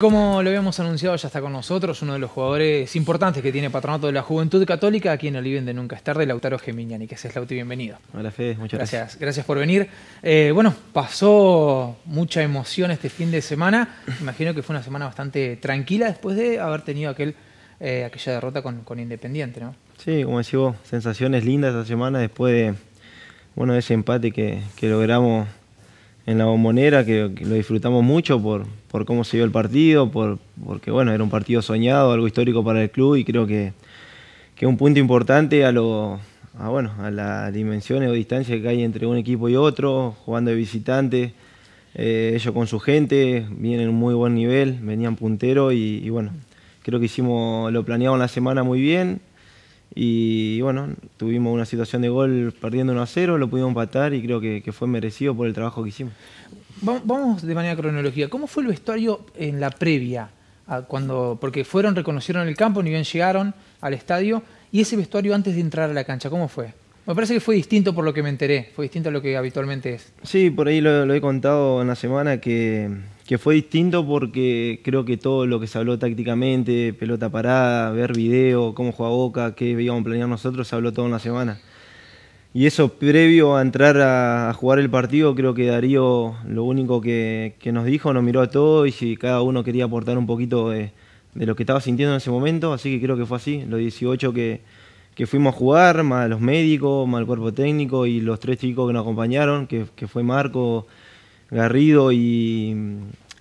Como lo habíamos anunciado, ya está con nosotros uno de los jugadores importantes que tiene Patronato de la Juventud Católica, aquí en Olivén de Nunca es Tarde, Lautaro Geminiani. Que es Lauti, bienvenido. Hola Fede, muchas gracias. Gracias por venir. Bueno, pasó mucha emoción este fin de semana. Imagino que fue una semana bastante tranquila después de haber tenido aquella derrota con Independiente, ¿no? Sí, como decís vos, sensaciones lindas esta semana después de, de ese empate que logramos en la Bombonera, que lo disfrutamos mucho por cómo se dio el partido, porque bueno, era un partido soñado, algo histórico para el club, y creo que un punto importante a las dimensiones o distancias que hay entre un equipo y otro, jugando de visitante, ellos con su gente, vienen en un muy buen nivel, venían punteros y bueno, creo que lo planeamos la semana muy bien. Y bueno, tuvimos una situación de gol perdiendo 1-0, lo pudimos empatar y creo que fue merecido por el trabajo que hicimos. Vamos de manera cronológica. ¿Cómo fue el vestuario en la previa? Porque reconocieron el campo, ni bien llegaron al estadio, y ese vestuario antes de entrar a la cancha, ¿cómo fue? Me parece que fue distinto por lo que me enteré, fue distinto a lo que habitualmente es. Sí, por ahí lo he contado en la semana que fue distinto porque creo que todo lo que se habló tácticamente, pelota parada, ver video, cómo juega Boca, qué íbamos a planear nosotros, se habló todo en la semana. Y eso previo a entrar a jugar el partido, creo que Darío lo único que nos dijo, nos miró a todos y si cada uno quería aportar un poquito de lo que estaba sintiendo en ese momento, así que creo que fue así, los 18 que fuimos a jugar, más los médicos, más el cuerpo técnico y los 3 chicos que nos acompañaron, que fue Marco, Garrido y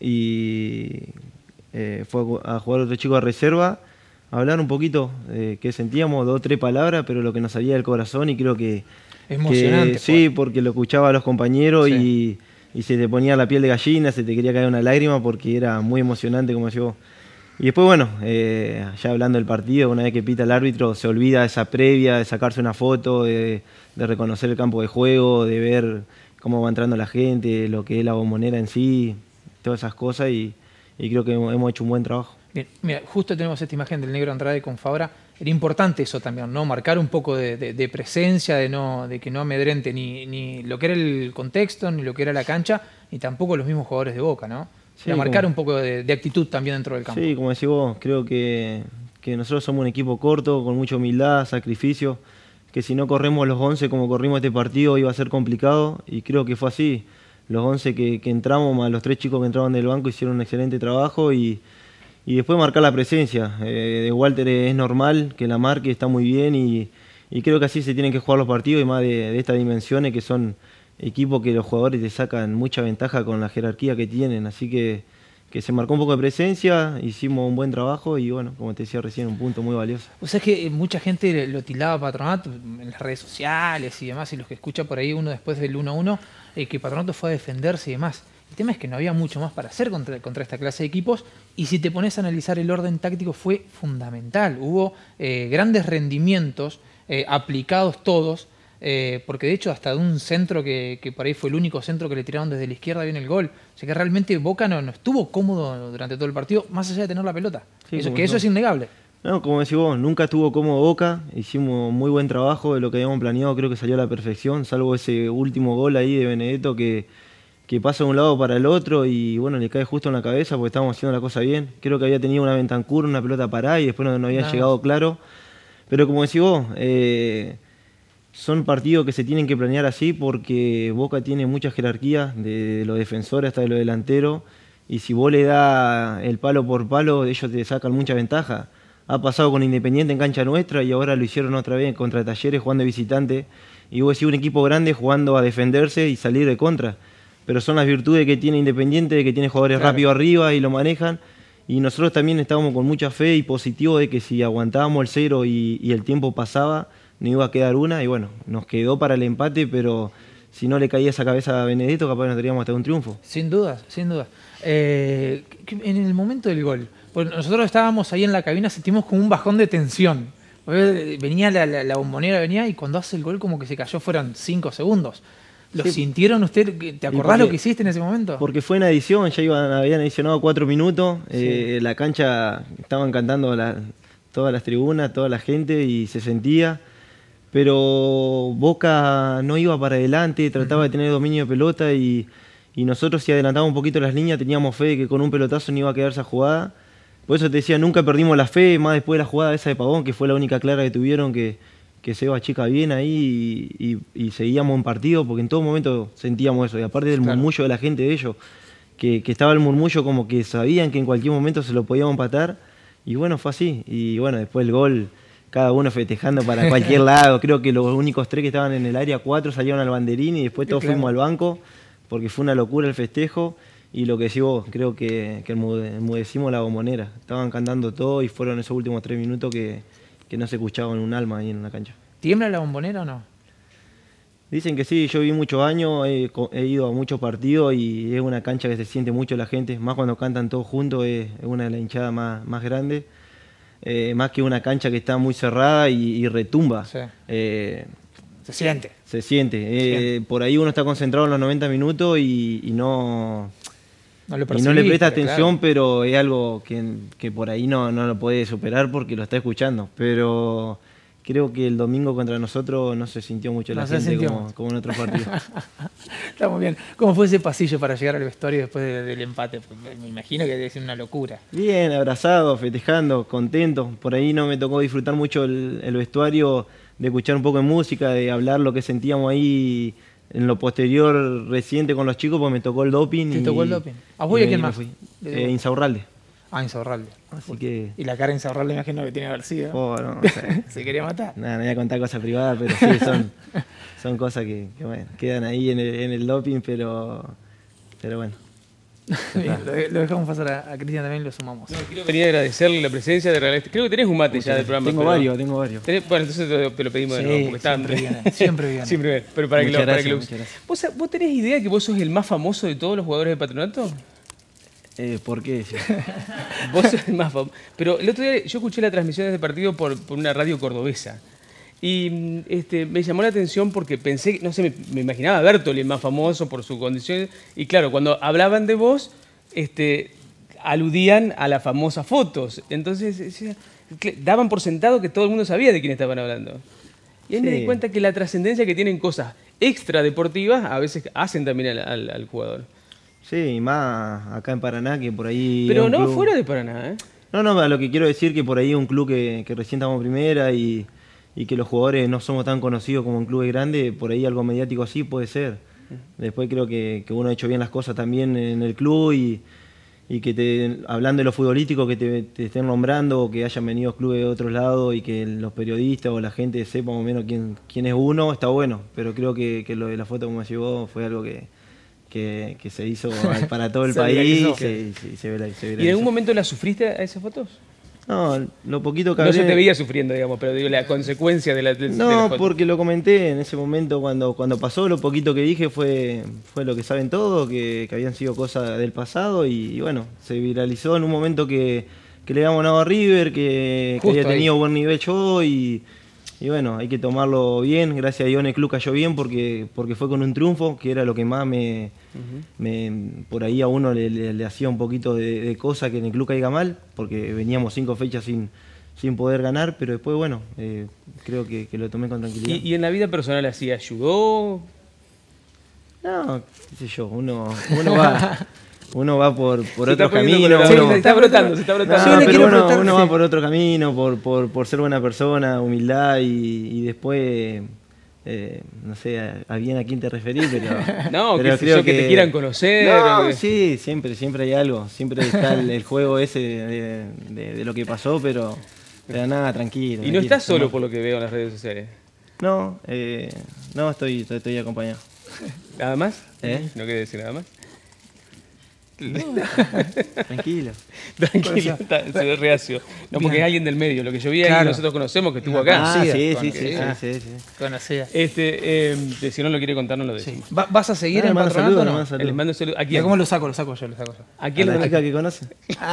fue a jugar otro chico de reserva, a hablar un poquito de qué sentíamos, 2 o 3 palabras, pero lo que nos salía del corazón y creo que... Emocionante. Sí, porque lo escuchaba a los compañeros sí. y se te ponía la piel de gallina, se te quería caer una lágrima porque era muy emocionante, como decía vos. Y después, bueno, ya hablando del partido, una vez que pita el árbitro, se olvida de esa previa, de sacarse una foto, de reconocer el campo de juego, de ver cómo va entrando la gente, lo que es la Bombonera en sí, todas esas cosas y creo que hemos hecho un buen trabajo. Bien, mira, justo tenemos esta imagen del Negro Andrade con Fabra. Era importante eso también, ¿no? Marcar un poco de presencia, de que no amedrente ni lo que era el contexto, ni lo que era la cancha, ni tampoco los mismos jugadores de Boca, ¿no? Sí, marcar un poco de actitud también dentro del campo. Sí, como decís vos, creo que nosotros somos un equipo corto, con mucha humildad, sacrificio, que si no corremos los 11 como corrimos este partido iba a ser complicado y creo que fue así. Los 11 que entramos, más los 3 chicos que entraban del banco hicieron un excelente trabajo y después marcar la presencia. De Walter es normal que la marque, está muy bien y creo que así se tienen que jugar los partidos y más de estas dimensiones que son equipos que los jugadores te sacan mucha ventaja con la jerarquía que tienen, así que se marcó un poco de presencia, hicimos un buen trabajo y bueno, como te decía recién, un punto muy valioso. O sea, es que mucha gente lo tildaba a Patronato en las redes sociales y demás, y los que escucha por ahí uno después del 1-1, que Patronato fue a defenderse y demás. El tema es que no había mucho más para hacer contra esta clase de equipos, y si te pones a analizar el orden táctico fue fundamental. Hubo grandes rendimientos aplicados todos, porque de hecho hasta de un centro que por ahí fue el único centro que le tiraron desde la izquierda viene el gol. O sea que realmente Boca no estuvo cómodo durante todo el partido, más allá de tener la pelota. Sí, eso es innegable. No, como decís vos, nunca estuvo cómodo Boca, hicimos muy buen trabajo de lo que habíamos planeado, creo que salió a la perfección, salvo ese último gol ahí de Benedetto que pasa de un lado para el otro y bueno, le cae justo en la cabeza porque estábamos haciendo la cosa bien. Creo que había tenido una Bentancur, una pelota parada y después no había llegado claro. Pero como decís vos, son partidos que se tienen que planear así porque Boca tiene mucha jerarquía, de los defensores hasta de los delanteros, y si vos le das el palo por palo, ellos te sacan mucha ventaja. Ha pasado con Independiente en cancha nuestra y ahora lo hicieron otra vez contra Talleres jugando de visitante, y vos decís un equipo grande jugando a defenderse y salir de contra. Pero son las virtudes que tiene Independiente, que tiene jugadores rápido arriba y lo manejan, y nosotros también estábamos con mucha fe y positivo de que si aguantábamos el 0 y el tiempo pasaba, no iba a quedar una, y bueno, nos quedó para el empate, pero si no le caía esa cabeza a Benedetto, capaz nos teníamos hasta un triunfo. Sin dudas, sin dudas. En el momento del gol, pues nosotros estábamos ahí en la cabina, sentimos como un bajón de tensión. Venía la Bombonera, y cuando hace el gol como que se cayó, fueron 5 segundos. ¿Lo sintieron usted? ¿Te acordás lo que hiciste en ese momento? Porque fue en adición, ya habían adicionado 4 minutos, la cancha estaban cantando todas las tribunas, toda la gente y se sentía. Pero Boca no iba para adelante, trataba de tener dominio de pelota y y nosotros si adelantamos un poquito las líneas teníamos fe de que con un pelotazo no iba a quedar esa jugada. Por eso te decía, nunca perdimos la fe, más después de la jugada esa de Pavón, que fue la única clara que tuvieron, que Seba chica bien ahí y seguíamos en partido, porque en todo momento sentíamos eso. Y aparte del murmullo de la gente de ellos, que estaba el murmullo como que sabían que en cualquier momento se lo podíamos empatar. Y bueno, fue así. Y bueno, después el gol, cada uno festejando para cualquier lado. Creo que los únicos 3 que estaban en el área, 4 salieron al banderín y después todos fuimos al banco, porque fue una locura el festejo. Y lo que decís vos, creo que enmudecimos la bombonera. Estaban cantando todo y fueron esos últimos 3 minutos que no se escuchaban un alma ahí en la cancha. ¿Tiembla la bombonera o no? Dicen que sí, yo viví muchos años, he ido a muchos partidos y es una cancha que se siente mucho la gente, más cuando cantan todos juntos, es una de las hinchadas más grandes, más que una cancha que está muy cerrada y retumba. Sí. Se siente. Se siente. Por ahí uno está concentrado en los 90 minutos y no le presta atención, claro. Pero es algo que por ahí no lo puede superar porque lo está escuchando. Pero creo que el domingo contra nosotros no se sintió mucho la gente como en otros partidos. Está muy bien. ¿Cómo fue ese pasillo para llegar al vestuario después del empate? Me imagino que debe ser una locura. Bien, abrazado, festejando, contento. Por ahí no me tocó disfrutar mucho el vestuario, de escuchar un poco de música, de hablar lo que sentíamos ahí en lo posterior reciente con los chicos, pues me tocó el doping. ¿Te tocó el doping? ¿A vos y a quién más? Insaurralde. Ah, Insaurralde. Así que... Y la cara de Insaurralde me imagino que tiene García. Oh, no sé. ¿Se quería matar? Nada, no voy a contar cosas privadas, pero sí, son cosas que bueno, quedan ahí en el doping, pero bueno. Bien, lo dejamos pasar a Cristian también, lo sumamos. No, quiero venir a agradecerle la presencia de Real Estética. Creo que tenés un mate ya del programa. Tengo varios. Bueno, entonces te lo pedimos de nuevo, porque están siempre viene. Siempre viene, pero para que lo uses. ¿Vos tenés idea de que vos sos el más famoso de todos los jugadores de Patronato? ¿Por qué? Sí. Vos sos el más famoso. Pero el otro día yo escuché la transmisión de este partido por una radio cordobesa. Y me llamó la atención porque pensé, no sé, me imaginaba a Bertoli el más famoso por su condición. Y claro, cuando hablaban de vos, aludían a las famosas fotos. Entonces, daban por sentado que todo el mundo sabía de quién estaban hablando. Y ahí me di cuenta que la trascendencia que tienen cosas extra deportivas a veces hacen también al jugador. Sí, y más acá en Paraná, que por ahí... Pero no club... fuera de Paraná, ¿eh? No, a lo que quiero decir que por ahí es un club que recién estamos en primera y que los jugadores no somos tan conocidos como en clubes grandes, por ahí algo mediático así puede ser. Después creo que uno ha hecho bien las cosas también en el club y que hablando de lo futbolístico, que te estén nombrando o que hayan venido clubes de otros lados y que los periodistas o la gente sepa más o menos quién es uno, está bueno. Pero creo que lo de la foto como me llevó fue algo que se hizo para todo el país y se ve. ¿Y en algún momento la sufriste a esas fotos? No, lo poquito que hablé... No se te veía sufriendo, digamos, pero digo, la consecuencia de la No, porque lo comenté en ese momento cuando pasó, lo poquito que dije fue lo que saben todos, que habían sido cosas del pasado y bueno, se viralizó en un momento que le habíamos ganado a River, que había tenido buen nivel yo y bueno, hay que tomarlo bien. Gracias a Dios en el club cayó bien porque fue con un triunfo, que era lo que más por ahí a uno le hacía un poquito de cosa que en el club caiga mal, porque veníamos 5 fechas sin poder ganar, pero después, bueno, creo que lo tomé con tranquilidad. ¿Y en la vida personal así ayudó? No, qué sé yo, uno va por otro camino. Se está brotando. No, pero uno va por otro camino, por ser buena persona, humildad y después, no sé a bien a quién te referís, pero... No, pero creo que te quieran conocer. No, sí, siempre hay algo. Siempre está el juego ese de lo que pasó, pero nada, tranquilo. ¿Y no estás solo por lo que veo en las redes sociales? No, estoy acompañado. ¿Nada más? ¿No querés decir nada más? No, tranquilo. Se ve reacio. No, porque es alguien del medio. Lo que yo vi ahí, nosotros conocemos que estuvo acá. Sí. Conocida. Si no lo quiere contar, no lo decimos. Sí. ¿Vas a seguir en Patronato o no? Les mando un saludo. ¿A quién? ¿Cómo lo saco yo? ¿A quién la chica que conoce?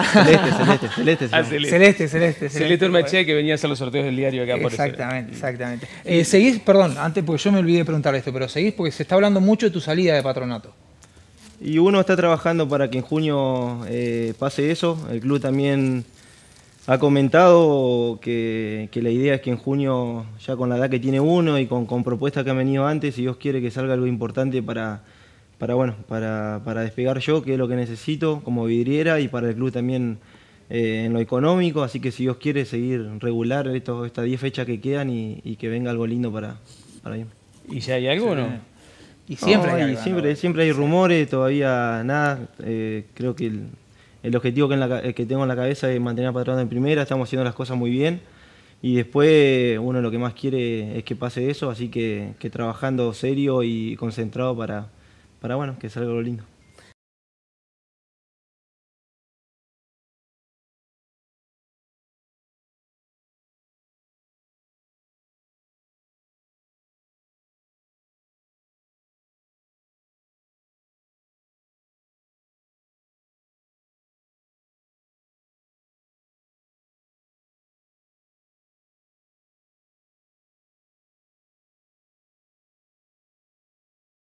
Celeste. Celeste Ormachea, que venía a hacer los sorteos del diario acá. Exactamente. Seguís, perdón, antes porque yo me olvidé de preguntar esto, pero seguís porque se está hablando mucho de tu salida de Patronato. Y uno está trabajando para que en junio pase eso. El club también ha comentado que la idea es que en junio, ya con la edad que tiene uno y con propuestas que han venido antes, si Dios quiere que salga algo importante para para despegar yo, que es lo que necesito como vidriera, y para el club también en lo económico, así que si Dios quiere seguir regular estas 10 fechas que quedan y que venga algo lindo para mí. ¿Y ya hay algo o no? Y siempre No, hay y algo, ¿no? siempre hay rumores, todavía nada. Creo que el objetivo que tengo en la cabeza es mantener a Patronato en primera, estamos haciendo las cosas muy bien. Y después uno lo que más quiere es que pase eso, así que trabajando serio y concentrado para bueno, que salga algo lindo.